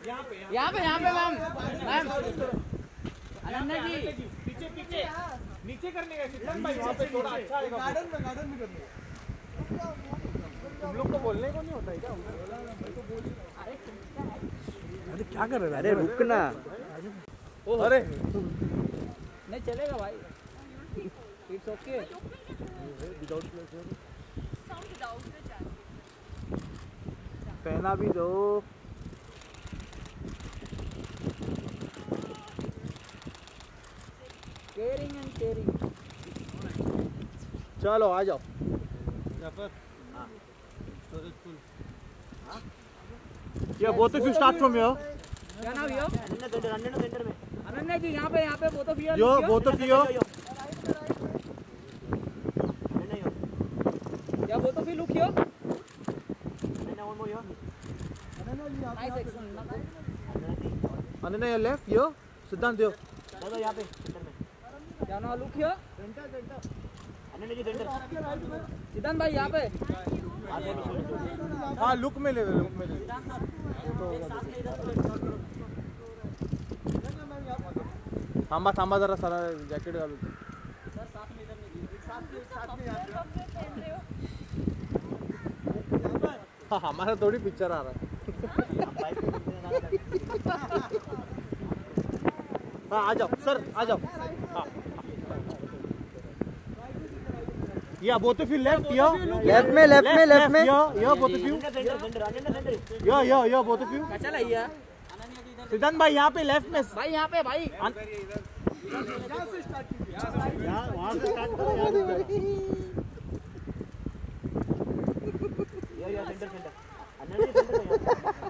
यहाँ पे मैम अनन्या जी पीछे नीचे करने का सिद्धांत भाई वहाँ पे थोड़ा अच्छा आएगा। गार्डन में करने तुम लोग को बोलने को नहीं होता है क्या? अरे क्या कर रहे हो? अरे रुकना। अरे नहीं चलेगा भाई, इट्स ओके। पहना भी दो। Caring and caring. चलो आ जाओ। Yeah, both of you start from here. क्या नाम यो? सेंटर में। अनन्या जी यहाँ पे both of you. Yo, both of you. क्या both of you look here? Nice excellent. Ananya, your left. Yo, Siddhant, yo. चलो यहाँ पे सेंटर में। क्या नाम look here? Ananya ji centre. Siddhant भाई यहाँ पे। हाँ, लुक में ले। थांबा जरा सारा जैकेट डालो। हाँ, हमारा थोड़ी पिक्चर आ रहा है। हाँ आ जाओ सर, आ जाओ। हाँ या both of you left here. Left में Yeah, both of you. Yeah, both of you. चला ये सिद्धांत भाई यहाँ पे लेफ्ट में। भाई यहाँ पे भाई। वहाँ से स्टार्ट करो। सेंटर अनन्या जी सेंटर में।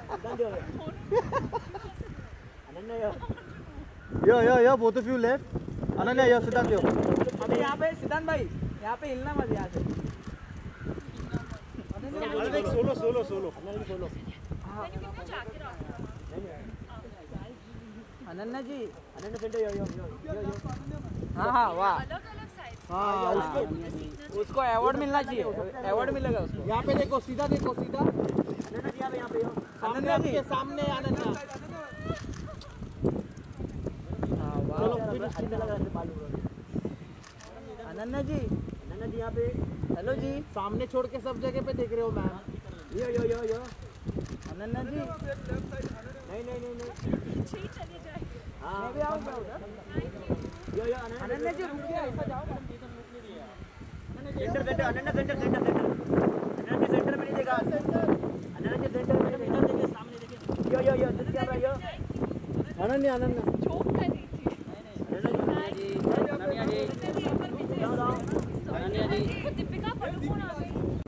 अनन्या या both of you left. Ananya या सिद्धांत यो। अभी यहाँ पे सिद्धांत भाई यहाँ पे हिलना मत यहाँ से। Solo. Ananya ji Ananya centre yo. हाँ वाह, हाँ उसको अवार्ड मिलना चाहिए, अवार्ड मिलेगा उसको। यहाँ पे देखो, सीधा देखो, सीधा। अनन्या जी यहाँ पे अनन्या जी के सामने अनन्या। हाँ वाह। अनन्या जी यहाँ पे। हेलो जी, सामने छोड़ के सब जगह पे देख रहे हो मैम। यो अनन्या जी नहीं हाँ मैं भी आऊँगा उधर। यो अनन्या जी रुकिए, ऐसा जाओ। Centre Ananya centre Ananya ji centre में नहीं देखा। अनन्या जी सेंटर में इधर देखिए, सामने देखिए। यो क्या रहा यो? अनन्या अनन्या जी क्या बताओ? अनन्या जी